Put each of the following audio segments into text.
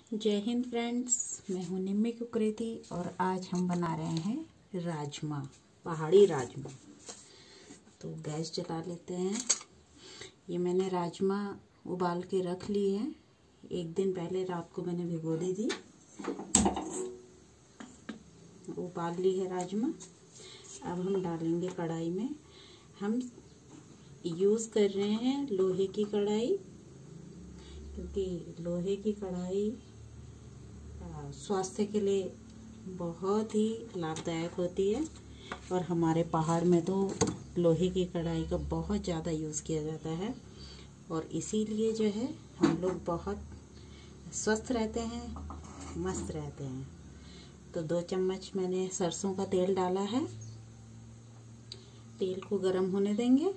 जय हिंद फ्रेंड्स, मैं हूँ निम्मी कुकरेती और आज हम बना रहे हैं राजमा, पहाड़ी राजमा। तो गैस जला लेते हैं। ये मैंने राजमा उबाल के रख लिए हैं। एक दिन पहले रात को मैंने भिगो दी थी। उबाल ली है राजमा। अब हम डालेंगे कढ़ाई में। हम यूज़ कर रहे हैं लोहे की कढ़ाई, क्योंकि लोहे की कढ़ाई स्वास्थ्य के लिए बहुत ही लाभदायक होती है और हमारे पहाड़ में तो लोहे की कढ़ाई का बहुत ज़्यादा यूज़ किया जाता है और इसीलिए जो है हम लोग बहुत स्वस्थ रहते हैं, मस्त रहते हैं। तो 2 चम्मच मैंने सरसों का तेल डाला है। तेल को गर्म होने देंगे।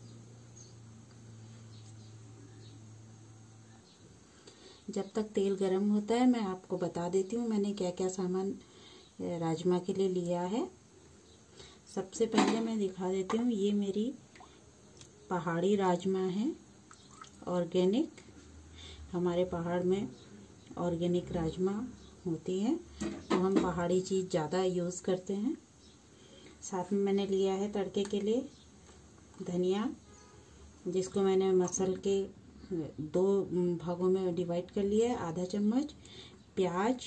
जब तक तेल गर्म होता है मैं आपको बता देती हूँ मैंने क्या क्या सामान राजमा के लिए लिया है। सबसे पहले मैं दिखा देती हूँ, ये मेरी पहाड़ी राजमा है, ऑर्गेनिक। हमारे पहाड़ में ऑर्गेनिक राजमा होती है, तो हम पहाड़ी चीज़ ज़्यादा यूज़ करते हैं। साथ में मैंने लिया है तड़के के लिए धनिया, जिसको मैंने मसल के 2 भागों में डिवाइड कर लिया है। आधा चम्मच प्याज,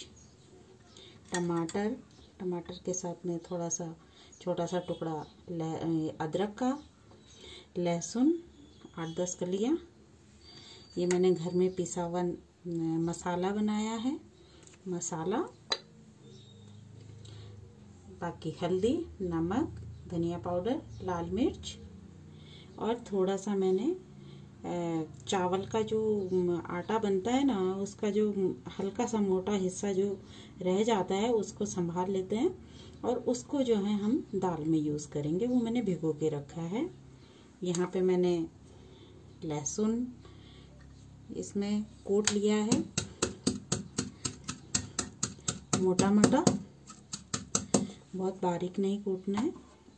टमाटर के साथ में थोड़ा सा छोटा सा टुकड़ा अदरक का, लहसुन 8-10 कलियाँ। ये मैंने घर में पिसा हुआ मसाला बनाया है, मसाला। बाकी हल्दी, नमक, धनिया पाउडर, लाल मिर्च और थोड़ा सा मैंने चावल का जो आटा बनता है ना, उसका जो हल्का सा मोटा हिस्सा जो रह जाता है उसको संभाल लेते हैं और उसको जो है हम दाल में यूज़ करेंगे। वो मैंने भिगो के रखा है। यहाँ पे मैंने लहसुन इसमें कूट लिया है मोटा मोटा, बहुत बारीक नहीं कूटना है।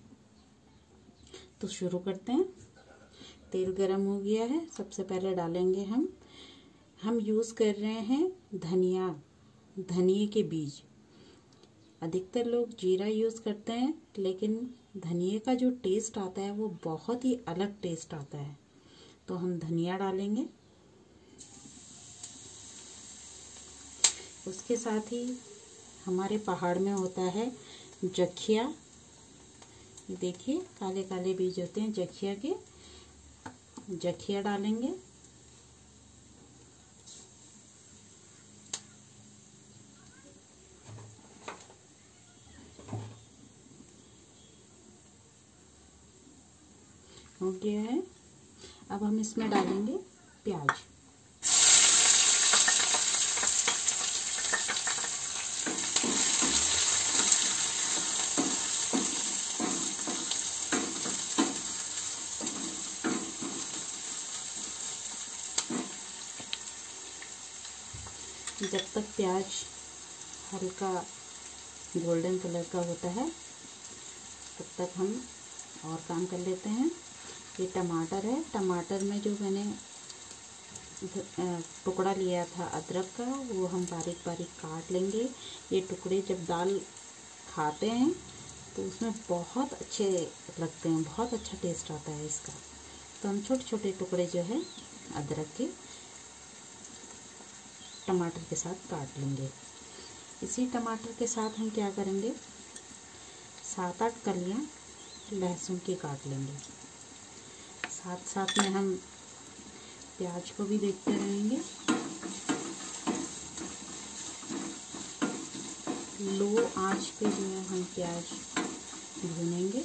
तो शुरू करते हैं। तेल गरम हो गया है। सबसे पहले डालेंगे हम यूज़ कर रहे हैं धनिए के बीज। अधिकतर लोग जीरा यूज़ करते हैं, लेकिन धनिए का जो टेस्ट आता है वो बहुत ही अलग टेस्ट आता है। तो हम धनिया डालेंगे। उसके साथ ही हमारे पहाड़ में होता है जखिया। ये देखिए काले काले बीज होते हैं जखिया के, जखिया डालेंगे। हो गया है। अब हम इसमें डालेंगे प्याज। जब तक प्याज हल्का गोल्डन कलर का होता है तब तक हम और काम कर लेते हैं। ये टमाटर है। टमाटर में जो मैंने टुकड़ा लिया था अदरक का, वो हम बारीक बारीक काट लेंगे। ये टुकड़े जब दाल खाते हैं तो उसमें बहुत अच्छे लगते हैं, बहुत अच्छा टेस्ट आता है इसका। तो हम छोटे छोटे टुकड़े जो है अदरक के टमाटर के साथ काट लेंगे। इसी टमाटर के साथ हम क्या करेंगे, 7-8 कलियां लहसुन की काट लेंगे। साथ साथ में हम प्याज को भी देखते रहेंगे। लो आंच पे जो है हम प्याज भूनेंगे।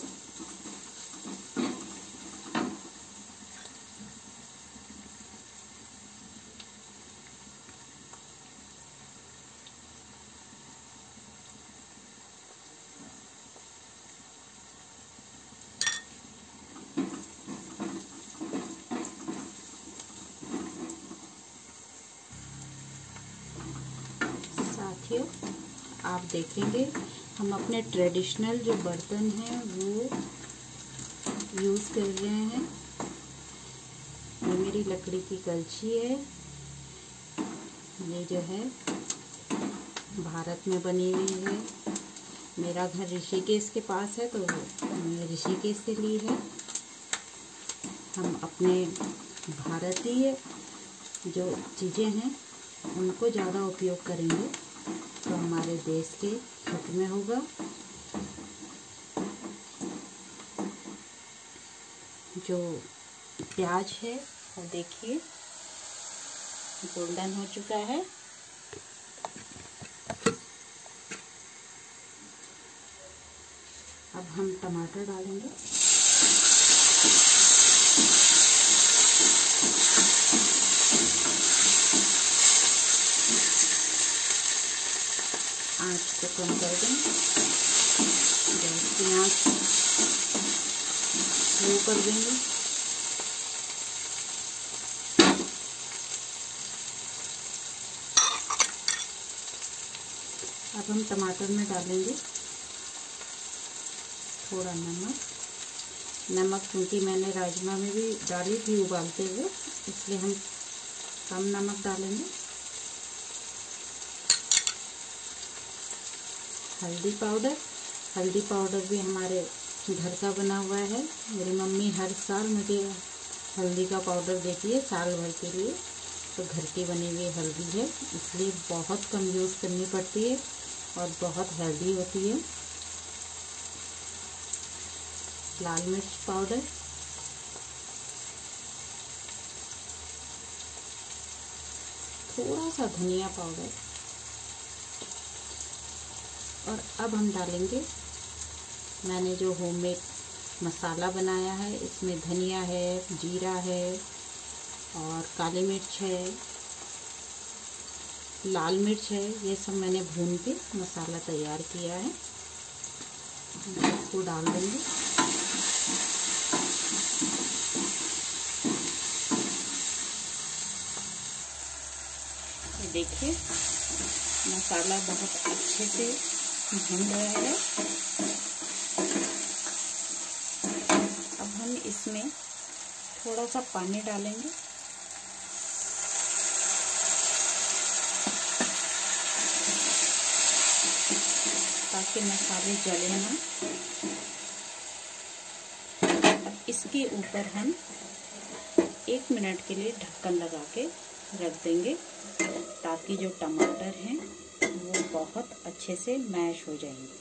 साथियों, आप देखेंगे हम अपने ट्रेडिशनल जो बर्तन हैं वो यूज़ कर रहे हैं। ये मेरी लकड़ी की कलछी है। ये जो है भारत में बनी हुई है। मेरा घर ऋषिकेश के पास है, तो मैंने ऋषिकेश से ली है। हम अपने भारतीय जो चीज़ें हैं उनको ज़्यादा उपयोग करेंगे तो हमारे देश के हित में होगा। जो प्याज है वो देखिए गोल्डन हो चुका है। अब हम टमाटर डालेंगे। आँच को कम कर दें, गैस की आँच स्लो कर देंगे। अब हम टमाटर में डालेंगे थोड़ा नमक क्योंकि मैंने राजमा में भी डाली थी उबालते हुए, इसलिए हम कम नमक डालेंगे। हल्दी पाउडर भी हमारे घर का बना हुआ है। मेरी मम्मी हर साल मुझे हल्दी का पाउडर देती है साल भर के लिए, तो घर की बनी हुई हल्दी है, इसलिए बहुत कम यूज़ करनी पड़ती है और बहुत हेल्दी होती है। लाल मिर्च पाउडर, थोड़ा सा धनिया पाउडर, और अब हम डालेंगे मैंने जो होममेड मसाला बनाया है। इसमें धनिया है, जीरा है और काली मिर्च है, लाल मिर्च है। ये सब मैंने भून के मसाला तैयार किया है, इसको डाल देंगे। ये देखिए मसाला बहुत अच्छे से भून रहा है। अब हम इसमें थोड़ा सा पानी डालेंगे। ताकि मसाले जले ना। इसके ऊपर हम 1 मिनट के लिए ढक्कन लगा के रख देंगे ताकि जो टमाटर हैं वो बहुत अच्छे से मैश हो जाएंगे।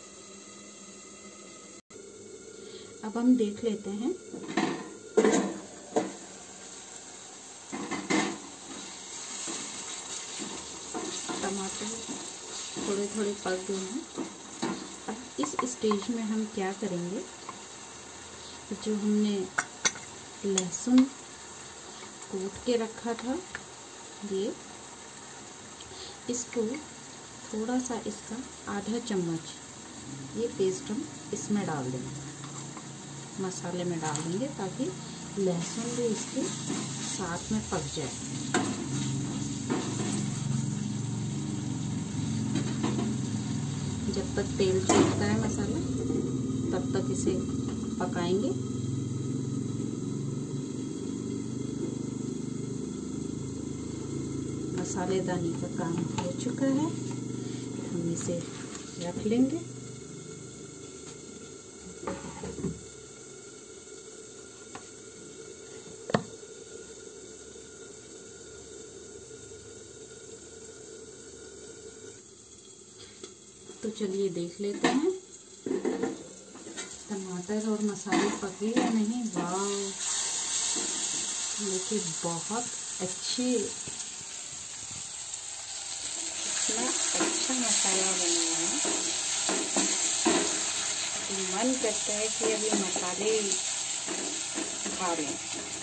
अब हम देख लेते हैं। टमाटर थोड़े थोड़े पक गए हैं। अब इस स्टेज में हम क्या करेंगे, जो हमने लहसुन कूट के रखा था, ये इसको थोड़ा सा इसका आधा चम्मच ये पेस्ट हम इसमें डाल देंगे, मसाले में डाल देंगे ताकि लहसुन भी इसके साथ में पक जाए। जब तक तेल छोड़ता है मसाला तब तक इसे पकाएंगे। मसालेदानी का काम हो चुका है, हम इसे रख लेंगे। तो चलिए देख लेते हैं टमाटर और मसाले पके या नहीं। वाह, देखिए बहुत अच्छी अच्छा मसाला बना है। तो मन करता है कि अभी मसाले खा लें।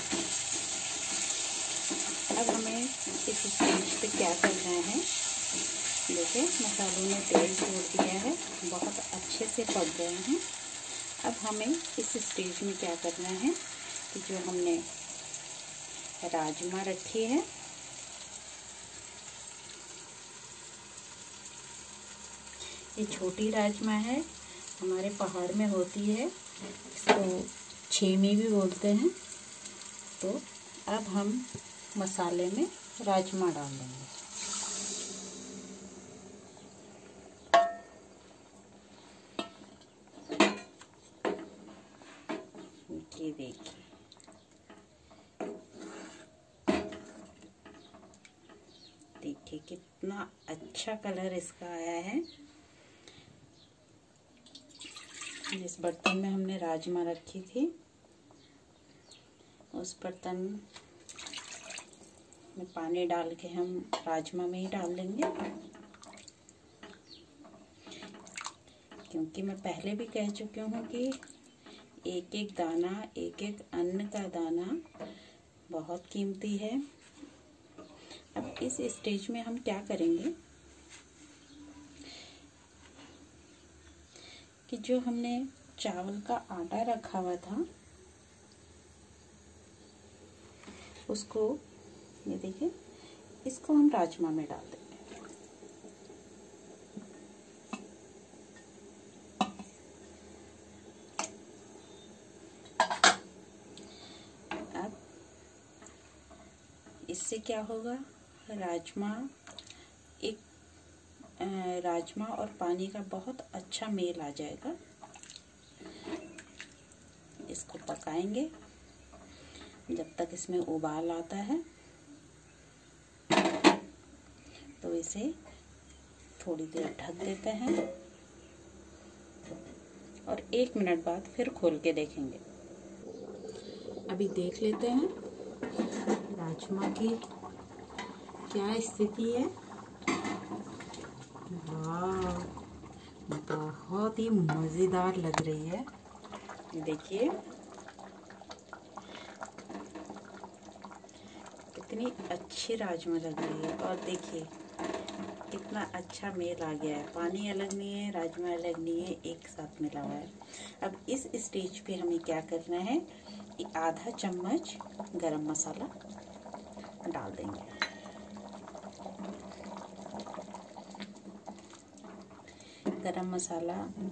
अब हमें इस स्टेज पे क्या करना है, देखिए मसालों ने तेल छोड़ दिया है, बहुत अच्छे से पक गए हैं। अब हमें इस स्टेज में क्या करना है कि जो हमने राजमा रखी है, ये छोटी राजमा है, हमारे पहाड़ में होती है, इसको छेमी भी बोलते हैं। तो अब हम मसाले में राजमा डाल देंगे। देखिए कितना अच्छा कलर इसका आया है। जिस बर्तन में हमने राजमा रखी थी उस बर्तन में पानी डाल के हम राजमा में ही डाल देंगे, क्योंकि मैं पहले भी कह चुकी हूँ कि एक एक दाना, एक एक अन्न का दाना बहुत कीमती है। अब इस स्टेज में हम क्या करेंगे कि जो हमने चावल का आटा रखा हुआ था उसको, ये देखिए, इसको हम राजमा में डाल देंगे। अब इससे क्या होगा, राजमा और पानी का बहुत अच्छा मेल आ जाएगा। इसको पकाएंगे जब तक इसमें उबाल आता है, तो इसे थोड़ी देर ढक देते हैं और 1 मिनट बाद फिर खोल के देखेंगे। अभी देख लेते हैं राजमा की क्या स्थिति है। वाह, बहुत ही मज़ेदार लग रही है। देखिए कितनी अच्छी राजमा लग रही है, और देखिए कितना अच्छा मेल आ गया है। पानी अलग नहीं है, राजमा अलग नहीं है, एक साथ मिला हुआ है। अब इस स्टेज पे हमें क्या करना है कि आधा चम्मच गरम मसाला डाल देंगे। गरम मसाला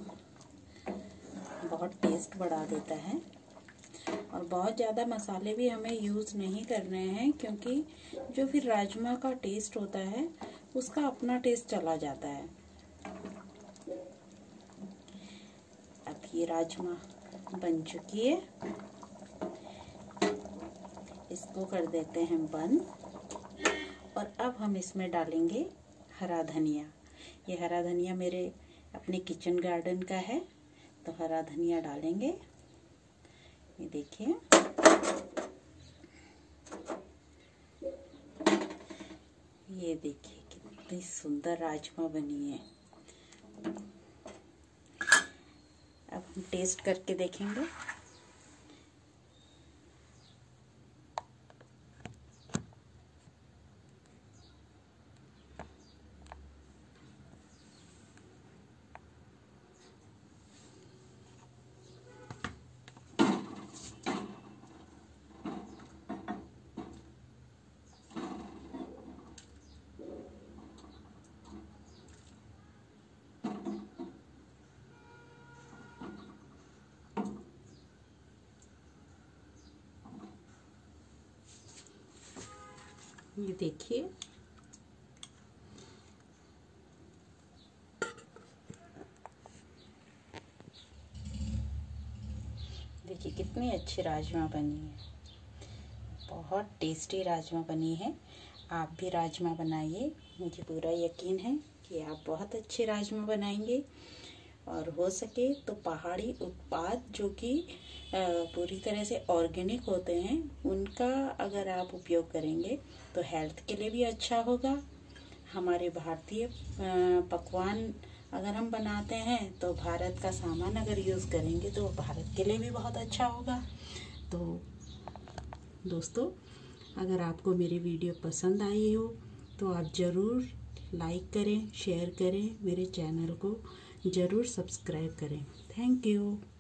बहुत टेस्ट बढ़ा देता है, और बहुत ज़्यादा मसाले भी हमें यूज़ नहीं करने हैं, क्योंकि जो फिर राजमा का टेस्ट होता है उसका अपना टेस्ट चला जाता है। अब ये राजमा बन चुकी है, इसको कर देते हैं बंद। और अब हम इसमें डालेंगे हरा धनिया। ये हरा धनिया मेरे अपने किचन गार्डन का है, तो हरा धनिया डालेंगे। ये देखिए, ये देखिए कितनी सुंदर राजमा बनी है। अब हम टेस्ट करके देखेंगे। ये देखिए, देखिए कितनी अच्छी राजमा बनी है। बहुत टेस्टी राजमा बनी है। आप भी राजमा बनाइए, मुझे पूरा यकीन है कि आप बहुत अच्छे राजमा बनाएंगे। और हो सके तो पहाड़ी उत्पाद जो कि पूरी तरह से ऑर्गेनिक होते हैं, उनका अगर आप उपयोग करेंगे तो हेल्थ के लिए भी अच्छा होगा। हमारे भारतीय पकवान अगर हम बनाते हैं तो भारत का सामान अगर यूज़ करेंगे तो भारत के लिए भी बहुत अच्छा होगा। तो दोस्तों, अगर आपको मेरी वीडियो पसंद आई हो तो आप ज़रूर लाइक करें, शेयर करें, मेरे चैनल को ज़रूर सब्सक्राइब करें। Thank you.